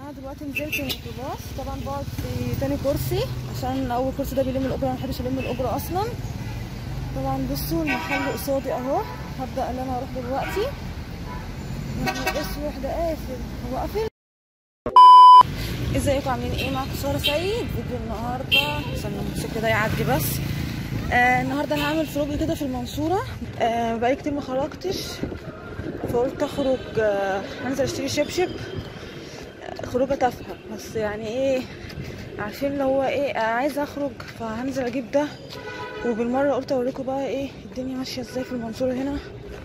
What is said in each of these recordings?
انا دلوقتي نزلت من الميكروباص، طبعا بقعد في تاني كرسي عشان اول كرسي ده بيلم الاجره، انا مبحبش الم الاجره اصلا. طبعا بصوا المحل قصادي اهو، هبدا ان انا اروح دلوقتي. الاسود ده قافل، هو قافل. ازيكم عاملين ايه؟ معاكم ساره سيد. فيديو النهارده عشان الموتوسيكل ده يعدي بس. النهارده انا هعمل فلوج كده في المنصوره. بقالي كتير ما خرجتش، فقلت اخرج. هنزل اشتري شبشب، خروجه تافهه بس يعني ايه، عارفين اللي هو ايه، عايزه اخرج فهنزل اجيب ده. وبالمره قلت اوريكم بقى ايه الدنيا ماشيه ازاي في المنصوره هنا.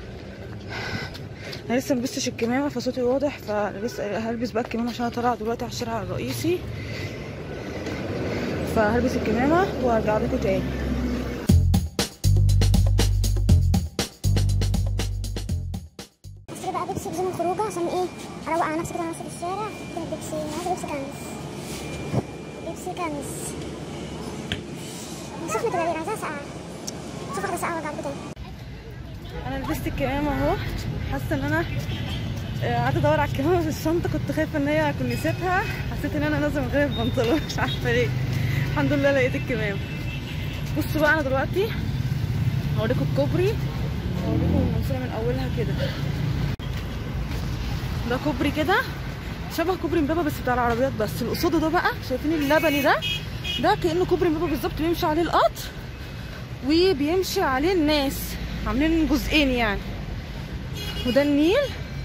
انا لسه ملبستش الكمامه فصوتي واضح، فلسه هلبس بقى الكمامه عشان انا طالعه دلوقتي على الشارع الرئيسي، فهلبس الكمامه وهرجع لكم تاني. اشتري بقى بيبسي بزين الخروجه عشان ايه، اروق على نفسي كده ماشيه في الشارع. كده بيبسي، عايزه بيبسي كنز، بيبسي كنز سخنه كده ليه، عايزاها ساقعه. شوف واحده ساقعه وارجع لكم تاني. انا لبست الكمامه اهو، حاسه ان انا قعدت ادور على الكمامه في الشنطه، كنت خايفه ان هي اكون نسيتها، حسيت ان انا نازله من غير البنطلون مش عارفه ليه. الحمد لله لقيت الكمامه. بصوا بقى انا دلوقتي هوريكم الكوبري، هوريكم المنصوره من اولها كده. ده كوبري كده شبه كوبري امبابه بس بتاع العربيات، بس اللي قصاده ده بقى شايفين اللبني ده كانه كوبري امبابه بالظبط، بيمشي عليه القطر وبيمشي عليه الناس، عاملين جزئين يعني. وده النيل.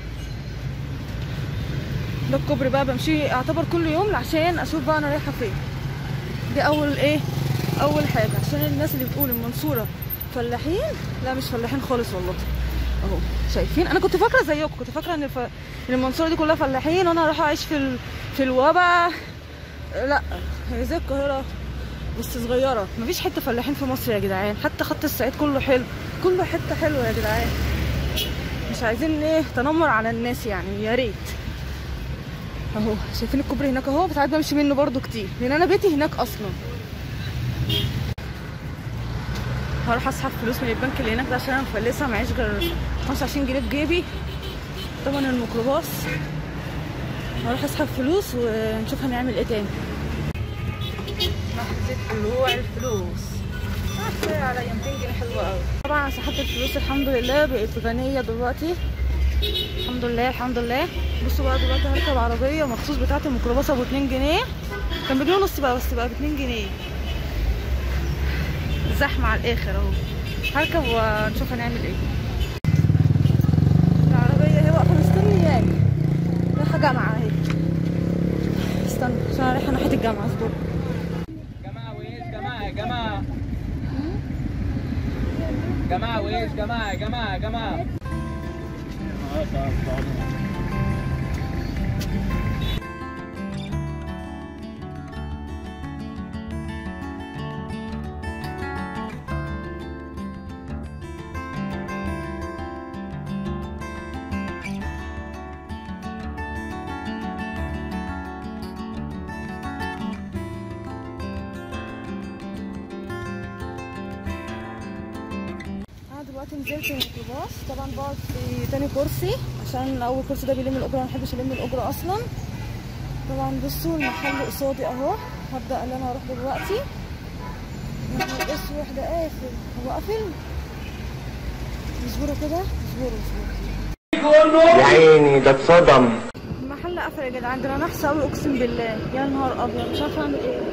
ده الكوبري بقى بمشي اعتبر كل يوم عشان اشوف بقى انا رايحه فين. دي اول حاجه عشان الناس اللي بتقول المنصوره فلاحين، لا مش فلاحين خالص والله. اهو شايفين، انا كنت فاكره زيكم، كنت فاكره ان المنصوره دي كلها فلاحين وانا هروح اعيش في الوبا. لا، هي زي القاهره بس صغيره، مفيش حته فلاحين في مصر يا جدعان. حتى خط الصعيد كله حلو، كله حته حلوه يا جدعان. مش عايزين ايه تنمر على الناس يعني، يا ريت. اهو شايفين الكوبري هناك اهو، ساعات بمشي منه برده كتير لان انا بيتي هناك اصلا. هروح اسحب فلوس من البنك اللي هناك ده عشان انا مفلسه، معيش غير 25 جنيه في جيبي، طبعا الميكروباص. هروح اسحب فلوس ونشوف هنعمل ايه تاني. لحظه طلوع الفلوس، فرق عليا 200 جنيه حلوه قوي. طبعا انا سحبت الفلوس الحمد لله، بقيت غنيه دلوقتي الحمد لله الحمد لله. بصوا بقى دلوقتي هركب عربيه مخصوص بتاعه الميكروباص ابو 2 جنيه، كان بجنيه ونص بقى بس بقى ب 2 جنيه. زحمه على الاخر اهو. هركب ونشوف هنعمل ايه. العربيه اهي واقفه مستنياني، رايحه جامعه اهي. استنى عشان انا رايحه ناحيه الجامعه. اصبر جماعه ويش جماعه جماعه جماعه ويش جماعه جماعه جماعه. دلوقتي نزلت من الميكروباص، طبعا بقعد في تاني كرسي عشان اول كرسي ده بيلم الاجره، انا مبحبش الم الاجره اصلا. طبعا بصوا المحل قصادي اهو، هبدا ان انا اروح دلوقتي. الاسود ده قافل، هو قافل. اصبروا كده، اصبروا يا عيني ده اتصدم. المحل قفل يا جدعان، ده انا نحسه قوي اقسم بالله، يا نهار ابيض مش عارفه اعمل ايه.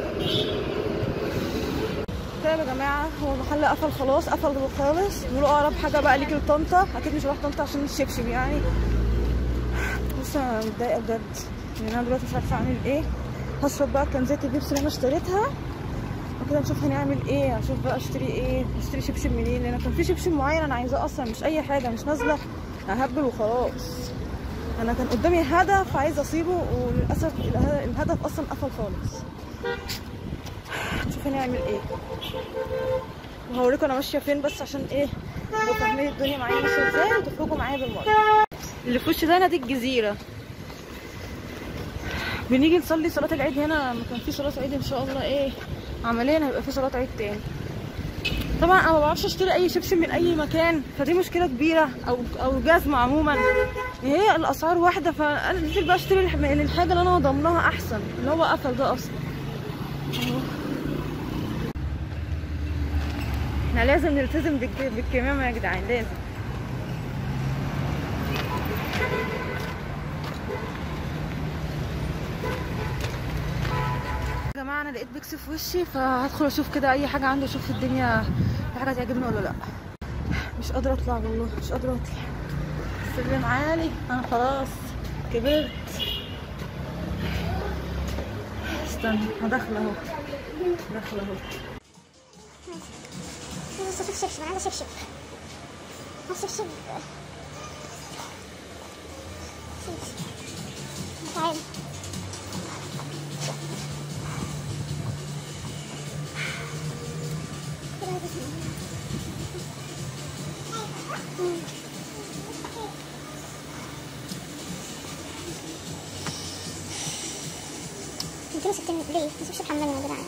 طيب يا جماعه هو المحل قفل خلاص، قفل خالص. بيقولوا اقرب حاجه بقى ليكي لطنطا، اكيد مش هروح طنطا عشان الشبشب يعني. بص انا متضايقه بجد لان انا دلوقتي مش عارفه اعمل ايه. هشرب بقى كنزات البيبسي اللي انا اشتريتها وكده نشوف هنعمل ايه. هشوف بقى اشتري ايه، اشتري شبشب منين، لان كان في شبشب معين انا عايزاه اصلا، مش اي حاجه، مش نازله اهبل وخلاص. انا كان قدامي هدف عايزه اصيبه وللاسف الهدف اصلا قفل خالص. نشوف هنعمل ايه وهوريكم انا ماشيه فين بس عشان ايه تبقوا فاهمين الدنيا معايا ماشيه ازاي وتخرجوا معايا بالمره. اللي في وش ده نادي الجزيره، بنيجي نصلي صلاه العيد هنا. لما كان في صلاه عيد ان شاء الله ايه عمليا هيبقى في صلاه عيد تاني. طبعا انا ما بعرفش اشتري اي شبشب من اي مكان، فدي مشكله كبيره، او جزمه عموما، هي الاسعار واحده، فانا نزلت بقى اشتري الحاجه اللي انا ضامناها احسن، اللي هو قفل ده اصلا. احنا لازم نلتزم بالكمامه يا جدعان، لازم. يا جماعه انا لقيت بيكس في وشي، فهدخل اشوف كده اي حاجه عنده، اشوف الدنيا في حاجه تعجبني ولا لا. مش قادره اطلع والله، مش قادره اطلع، السلم عالي، انا خلاص كبرت. استنى انا داخله اهو، داخله اهو. بص اشوف شبشب، انا عايزه شبشب، شبشب تعالى. انتوا سبتني ليه؟ شبشب حمامي يا جدعان،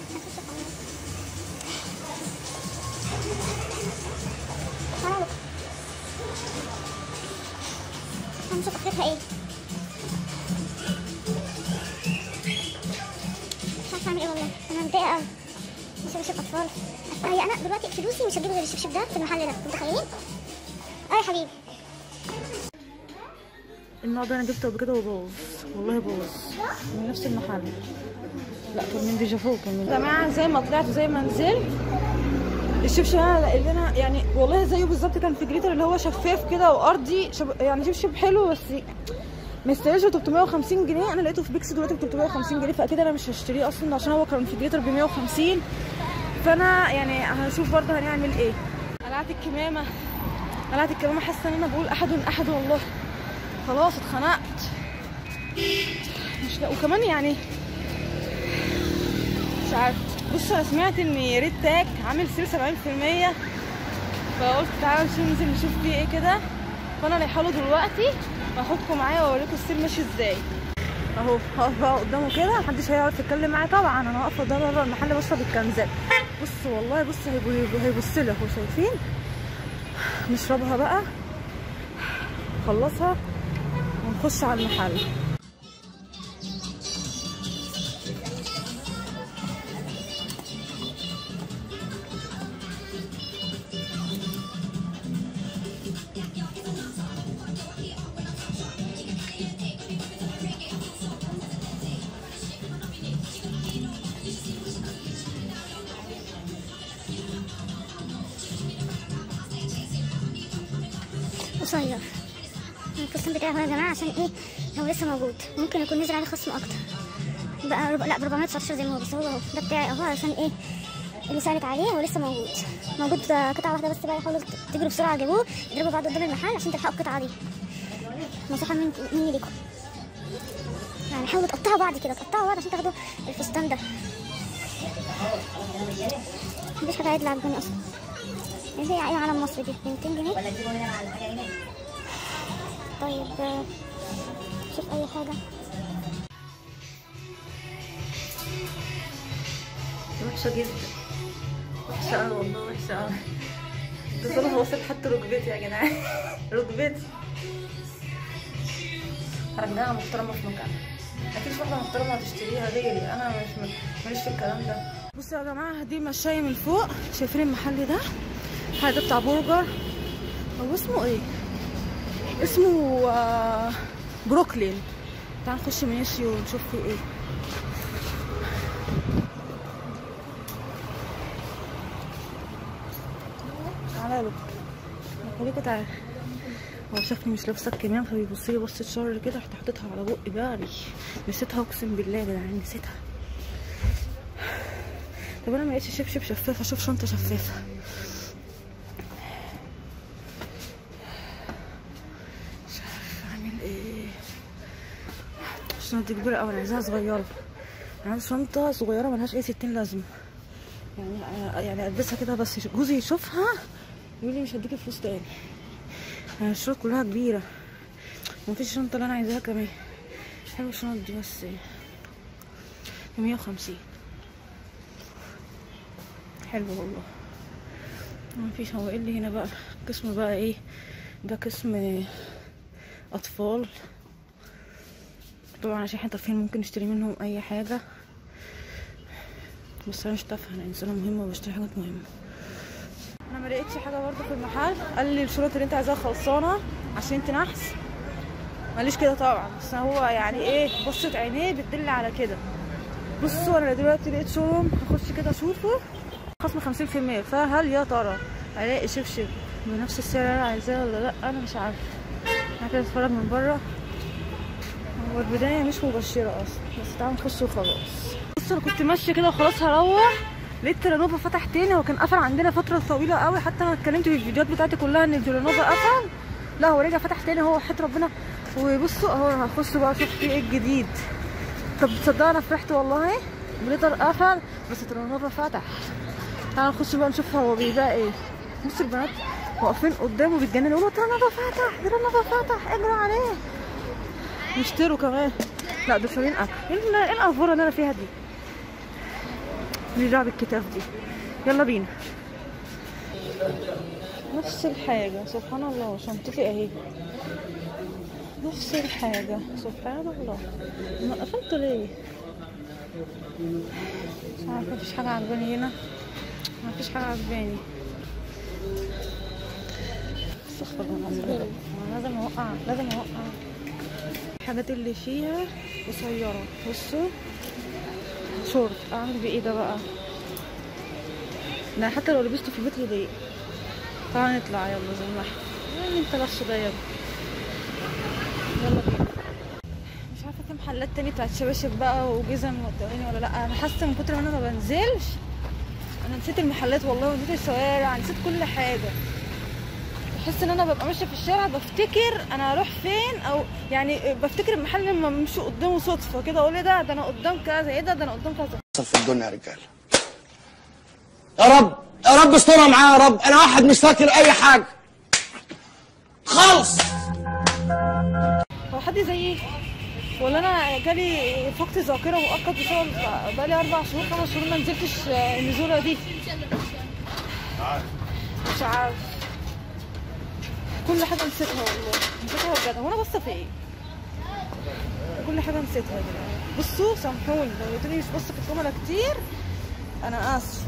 تعالوا هنشوف اخرتها ايه. مش عارفه اعمل ايه والله، انا متضايقه قوي. شبشب اطفال، هي انا دلوقتي فلوسي مش هجيب غير الشبشب ده في المحل ده، متخيلين؟ اه يا حبيبي. النوع ده انا جبته قبل كده وباظ، والله باظ، من نفس المحل. لا كان من ديجافو، كان من. يا جماعه زي ما طلعت وزي ما نزلت، الشبشب اللي انا يعني والله زيه بالظبط، كان في جليتر اللي هو شفاف كده وارضي، يعني شبشب حلو بس ما يستاهلش 350 جنيه. انا لقيته في بيكس دلوقتي ب 350 جنيه، فاكيد انا مش هشتريه اصلا عشان هو كان في جليتر ب 150. فانا يعني هشوف برضه هنعمل ايه. قلعت الكمامه، قلعت الكمامه، حاسه ان انا بقول احد والله، خلاص اتخنقت. مش وكمان يعني مش عارفه. بص انا سمعت ان ريد تاج عامل سيل 70%، فقلت تعالوا ننزل نشوف فيه ايه كده. فانا رايحه له دلوقتي وهاخدكم معايا واوريكم السيل ماشي ازاي. اهو هقف بقى قدامه كده، محدش هيعرف يتكلم معايا طبعا، انا واقفه قدام بره المحل بشرب الكنزات. بص والله بص هيبص لي اهو، شايفين؟ نشربها بقى، نخلصها ونخش على المحل. قصير الفستان بتاعي هو يا جماعه، عشان ايه؟ هو لسه موجود، ممكن يكون نزل عليه خصم اكتر بقى، لا ب 419 زي ما هو، بس هو اهو ده بتاعي اهو، عشان ايه؟ اللي سالت عليه هو لسه موجود قطعه واحده بس بقى. يحاولوا تجروا بسرعه جيبوه، اضربوا بعض قدام المحل عشان تلحقوا القطعه دي. نصيحه مني ليكم، يعني حاولوا تقطعوا بعض كده، تقطعوا بعض عشان تاخدوا الفستان ده. مفيش حاجه عدله عجباني اصلا. ايه علم مصر دي ب 200 جنيه. طيب شوف اي حاجه. وحشه جدا، وحشه قوي والله، وحشه قوي. التصرف واصل حتى ركبتي يا جدعان. ركبتي. هرجعها محترمه في مكانها، اكيد واحده محترمه هتشتريها غيري، انا ماليش في الكلام ده. بصوا يا جماعه دي مشايه من فوق، شايفين المحل ده؟ هذا بتاع برجر، هو اسمه ايه؟ اسمه بروكلين. تعال نخش ماشي ونشوف فيه ايه. تعالى له، خليكوا تعالى. هو شافني مش لابسه الكمام فبيبص لي بصه شر كده، رحت حطيتها على بقي بقى، نسيتها اقسم بالله يا جدعان، نسيتها. طب انا ما لقيتش شبشب شفاف، اشوف شنطه شفافه. مش عارفه اعمل ايه. الشنطه دي كبيره قوي، انا عايزاها صغيره، انا عايزه شنطه صغيره ملهاش اي 60 لازمه، يعني البسها كده بس جوزي يشوفها يقول لي مش هديكي فلوس تاني. يعني الشنط كلها كبيره، مفيش الشنطه اللي انا عايزاها كمان. حلوه الشنط دي بس 150. حلوه والله. مفيش. هو ايه اللي هنا بقى؟ قسم بقى ايه ده؟ قسم اطفال طبعا، عشان احنا طرفين ممكن نشتري منهم اي حاجه، بس انا مش تافهه، انا انسانه مهمه وبشتري حاجات مهمه. انا ما لقيتش حاجه برضه في المحل. قال لي الشنط اللي انت عايزاها خلصانه عشان انت نحس. ماليش كده طبعا، بس هو يعني ايه، بصت عينيه بتدل على كده. بصوا انا دلوقتي لقيت شوروم، هخش كده اشوفه خصم 50%، فهل يا ترى الاقي شبشب بنفس السعر اللي انا عايزاه ولا لا؟ انا مش عارفه. انا كده اتفرج من بره. هو البدايه مش مبشره اصلا، بس تعالوا نخش وخلاص. بصوا انا كنت ماشيه كده وخلاص هروح، لقيت تيرانوفا فتح تاني. هو كان قفل عندنا فتره طويله قوي، حتى انا اتكلمت في الفيديوهات بتاعتي كلها ان التيرانوفا قفل. لا هو رجع فتح تاني، هو وحياة ربنا. وبصوا اهو هخش بقى اشوف في ايه الجديد. طب تصدقوا انا فرحت والله، بليتر قفل بس تيرانوفا فتح. تعالوا نخش بقى نشوف هو بيبيع ايه. بصوا البنات واقفين قدامه بيتجننوا يقولوا تيرانوفا فتح، تيرانوفا فتح، اجروا عليه نشتروا كمان. لا دول شارين اكل. ايه الافوره اللي انا فيها دي؟ نرجع بالكتاف دي. يلا بينا. نفس الحاجه سبحان الله. شنطتي اهي نفس الحاجه سبحان الله. ما قفلت ليه؟ مش عارفه. مفيش حاجه عجباني هنا، مفيش حاجه عجباني. استغفر الله العظيم، لازم اوقع، لازم اوقع. الحاجات اللي فيها قصيره. بصوا شورت، اعمل بايه ده بقى؟ ده حتى لو لبسته في البيت يضايق. تعالى نطلع يلا زي ما احنا. انت لابسه ده يلا. يلا بينا. مش عارفه في محلات تاني بتاعت شباشب بقى وجزم وتقاني ولا لا. انا حاسه من كتر ما انا ما بنزلش انا نسيت المحلات والله، ونسيت الشوارع، نسيت كل حاجه. بحس ان انا ببقى ماشيه في الشارع بفتكر انا هروح فين، او يعني بفتكر المحل لما بمشي قدامه صدفه كده اقول ايه ده انا قدام كذا، ايه ده انا قدام كذا. في الدنيا يا رجاله. يا رب يا رب استرها معايا يا رب. انا واحد مش فاكر اي حاجه خالص. هو حد زيي ولا انا جالي فقد ذاكره مؤقت بسبب بقالي 4 شهور 5 شهور ما نزلتش النزوله دي؟ مش عارف. كل حاجه نسيتها والله، نسيتها بجد. هو انا باصه في ايه؟ كل حاجه نسيتها يا جدعان. بصوا سامحوني لو قلتولي مش باصه في الكاميرا كتير، انا اسفه.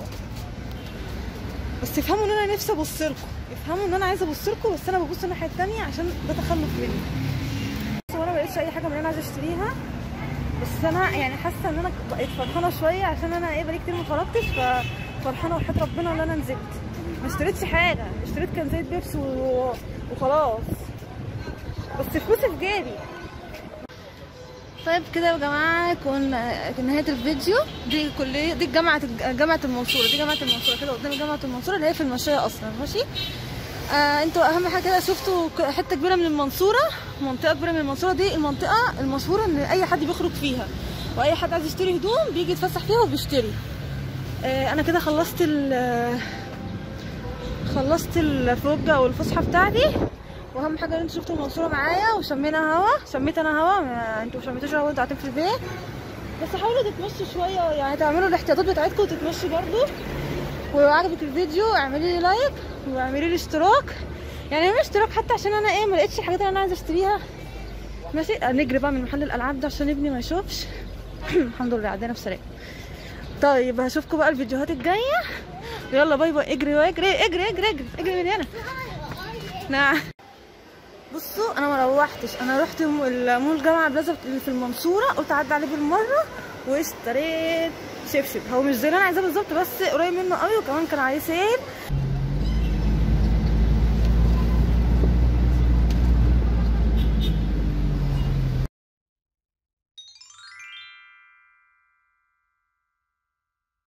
بس افهموا ان انا نفسي ابص لكم، افهموا ان انا عايزه ابص لكم، بس انا ببص الناحيه التانيه عشان ده تخلف مني. بس وانا ما لقيتش اي حاجه من اللي انا عايزه اشتريها، بس انا يعني حاسه ان انا بقيت فرحانه شويه عشان انا ايه بقالي كتير ما خرجتش، ففرحانه وحياة ربنا ان انا نزلت. ما اشتريتش حاجه، اشتريت كان زيت بيبسي وخلاص، بس فلوسي في جيبي. طيب كده يا جماعه كنا في نهايه الفيديو. دي كليه، دي جامعه المنصوره، دي جامعه المنصوره كده قدام جامعه المنصوره اللي هي في المنشيه اصلا. ماشي. انتوا اهم حاجه كده شفتوا حته كبيره من المنصوره، منطقه كبيره من المنصوره. دي المنطقه المشهوره ان اي حد بيخرج فيها، واي حد عايز يشتري هدوم بيجي يتفسح فيها وبيشتري. انا كده خلصت الفوجه او الفسحه بتاعتي. واهم حاجه ان انتوا شفتوا المنصوره معايا وشمينا هوا، شميت انا هوا. انتوا ما شميتوش هوا وانتوا قاعدين في البيت، بس حاولوا تتمشوا شويه، يعني تعملوا الاحتياطات بتاعتكم وتتمشوا برضو. ولو عجبك الفيديو اعملي لي لايك واعملي لي اشتراك، يعني اعملي اشتراك حتى عشان انا ايه ما لقيتش الحاجات اللي انا عايزه اشتريها. ماشي. نجري بقى من محل الالعاب ده عشان ابني ما يشوفش. الحمد لله عدينا بسلام. طيب هشوفكم بقى الفيديوهات الجايه. يلا باي باي. اجري اجري اجري اجري اجري اجري من هنا. نعم. بصوا انا ما روحتش، انا رحت مول جامعه بلازا اللي في المنصوره، قلت اعدي عليه بالمره واشتريت شبشب. هو مش زي اللي انا عايزاه بالظبط، بس قريب منه قوي، وكمان كان عليه سيل.